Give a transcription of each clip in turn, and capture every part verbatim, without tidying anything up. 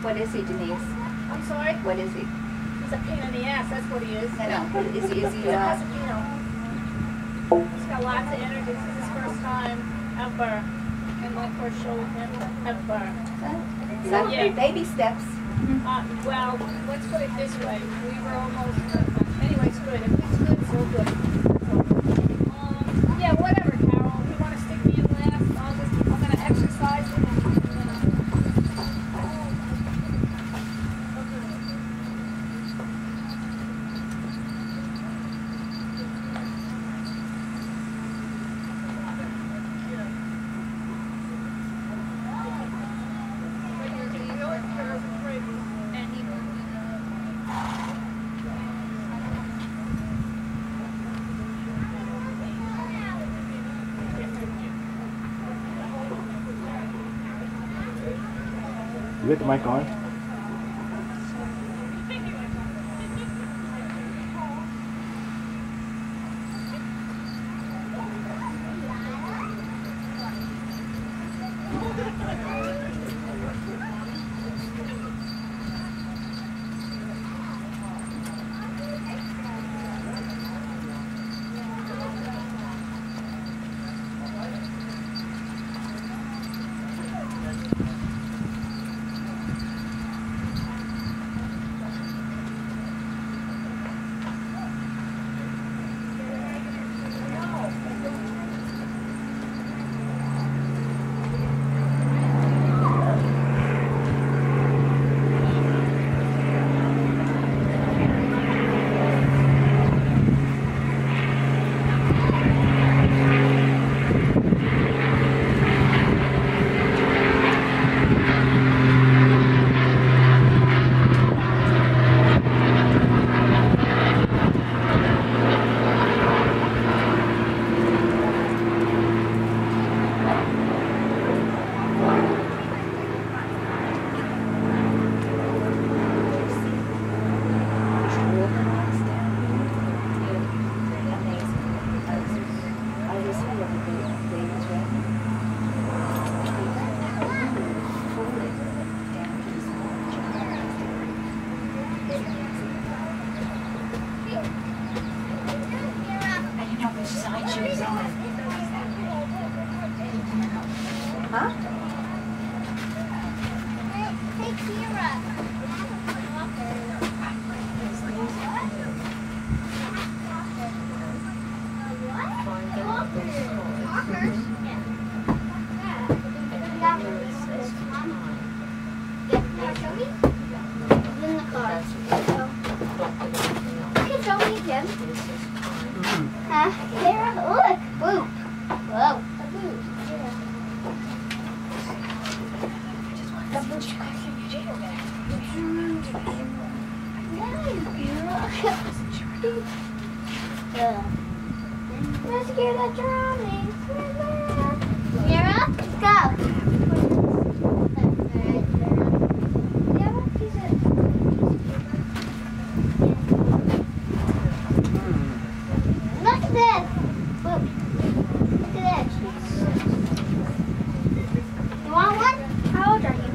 What is he, Denise? I'm sorry? What is he? He's a pain in the ass, that's what he is. I know. What is he? Is he, He's a uh... Pasapino. He's got lots of energy. This is his first time ever. And my first show with him ever. So, So, yeah. baby steps. Uh, well, let's put it this way. We were almost... Uh, anyway, it's good. If it's good, it's all good. Um, yeah, whatever, Carol. If you want to stick me in last, I'll just... I'm going to exercise with him. You got the mic on? Huh? Hey, Kira. In the car. You can show me again. Huh? Kira, look. Whoa. Whoa. Let's get a drowning. Mira, go. Look at this. Look at this. You want one? How old are you?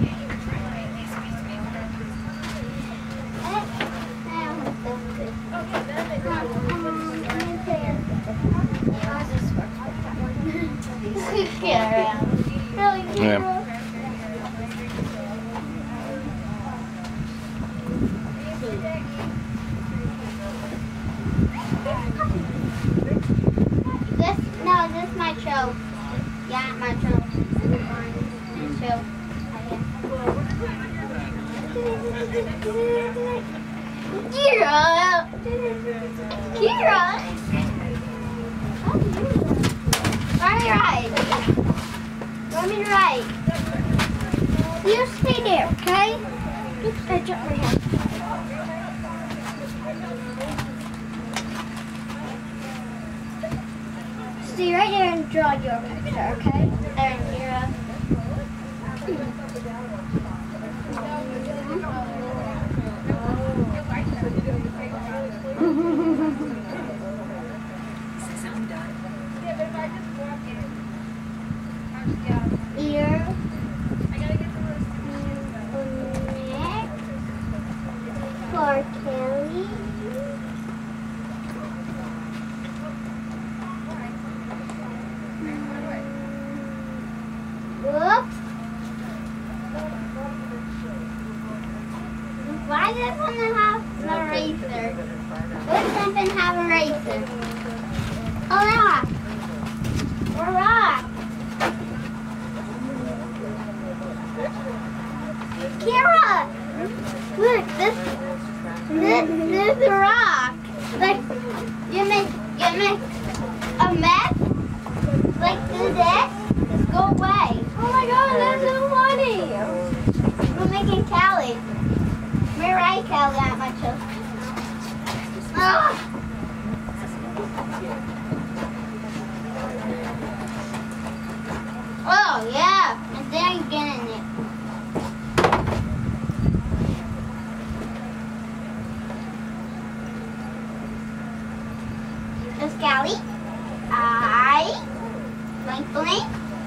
Yeah. This, no, this is my show. Yeah, my show. My show. Kira! Kira! Let me ride. Let me ride. You stay there, okay? Oops, I dropped my head. Stay right there and draw your picture, okay? There, Kira. Ear. I gotta get the R. Kelly. Whoops. Why does one have a razor? What doesn't have a razor? A rock. A rock. Kira! Look, this, this, this is a rock. Like, you make, you make a mess, like do this, go away. Oh my god, that's so funny! We're making Callie. We're right, Callie, at my children. Ah! Oh, yeah, and there you get in it. This Callie, I, blank blank,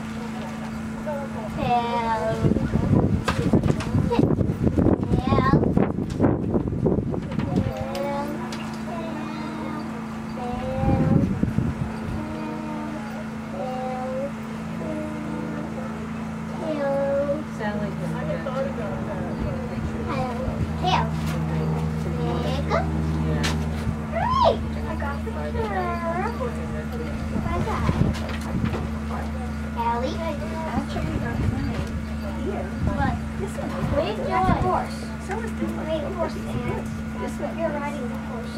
tail, tail, tail, Sound like tail, tail, great, I got the curve. Callie, actually got money. Here. what? This one. Wait, that's a horse. So is this one. Wait, horse and This one. you're riding the horse.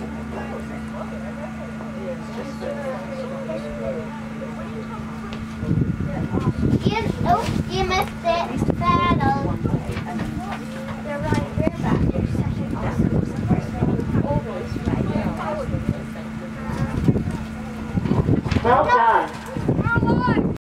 You, oh, you missed it. Saddle. They're riding bareback. You're second also. Always riding. Well done. Come on.